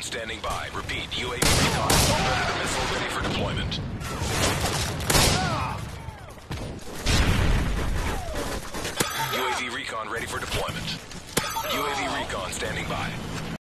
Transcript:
standing by. Repeat, UAV recon predator missile ready for deployment. UAV recon ready for deployment. UAV recon standing by.